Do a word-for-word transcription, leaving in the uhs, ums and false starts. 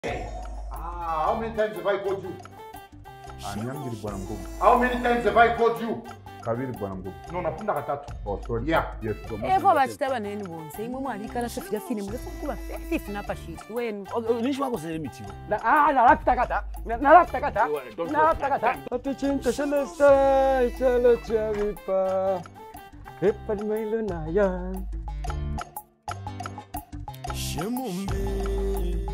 Ah, how many times have I called you? Bana Mumbi. How many times have I called you? Kapiri Bana Mumbi. No, napunda katatu. Oh, sorry. Yeah. Yes. Evo bachitaba neni bonse. Imwe mwali kala sefia fini mwe kuba fifty na pashi. Wenu. Nisho wako sele miti. Na ah, na lapita kata. Na lapita kata. Na lapita kata. Apichinta shalasta, chala chavipa. Epa di mailo na ya. Shi Mumbi.